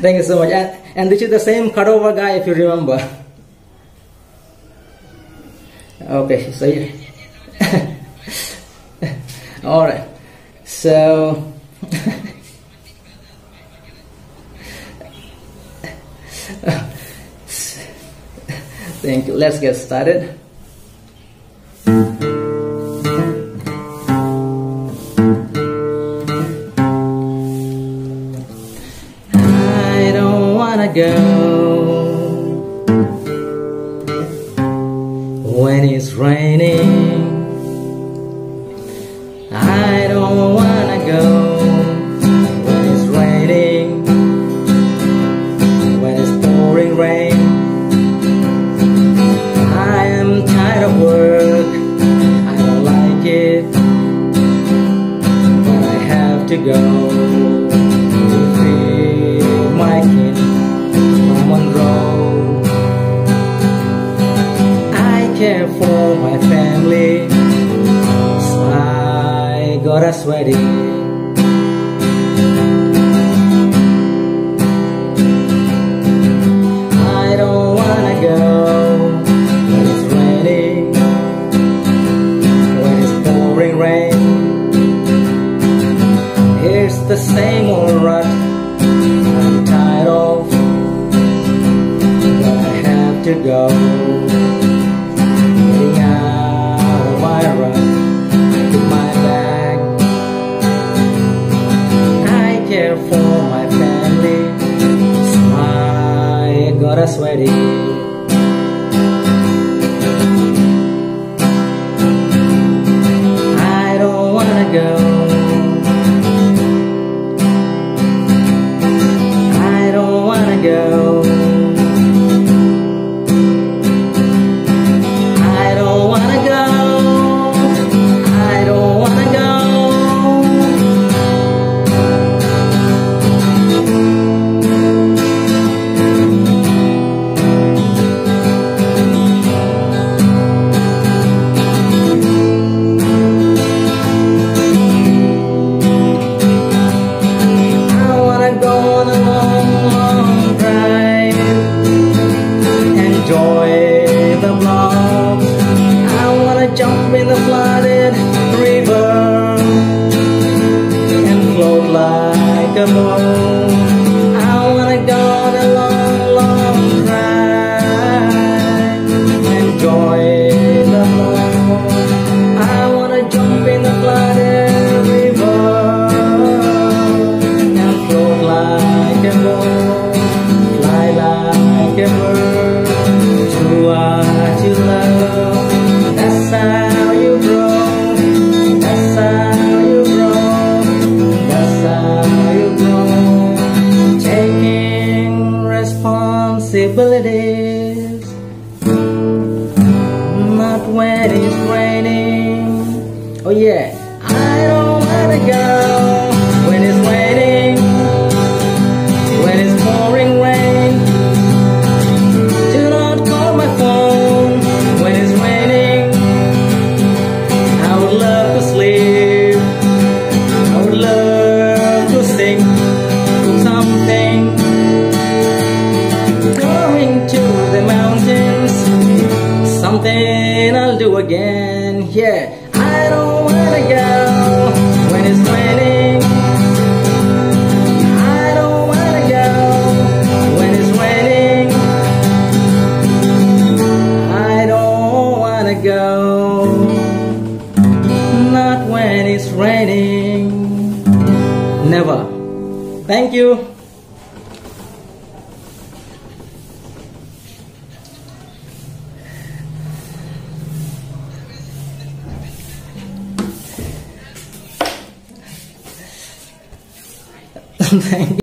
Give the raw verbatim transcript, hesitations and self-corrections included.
Thank you so much. And, and this is the same Cordova guy, if you remember. Okay, so you all right. So thank you. Let's get started. I don't wanna go when it's raining. I don't wanna go when it's raining, when it's pouring rain. I am tired of work, I don't like it, but I have to go to feed my kid. I'm on the road. I care for my family, so I got a sweaty. I don't wanna go when it's raining, when it's pouring rain. It's the same old rut I'm tired of, but I have to go. Getting out of my rut, in my bag. I care for my family, so I got a sweaty. I don't wanna go. I don't wanna go. I don't wanna go. I don't wanna go. I wanna go on a long, long drive, enjoy the block. I wanna jump in the flooded river and float like a boat. I wanna go on a long, long drive, enjoy the block. I wanna jump in the flooded river and float like a boat, fly like a bird. Do what you love. That's how you grow. That's how you grow. That's how you grow. Taking responsibilities, not when it's raining. Oh yeah. I don't wanna go when it's raining, when it's pouring rain. Do not call my phone when it's raining. I would love to sleep, I would love to sing something. Going to the mountains, something I'll do again. Yeah, I don't wanna go when it's raining. I don't wanna go when it's raining. I don't wanna go, not when it's raining. Never. Thank you. Thank you.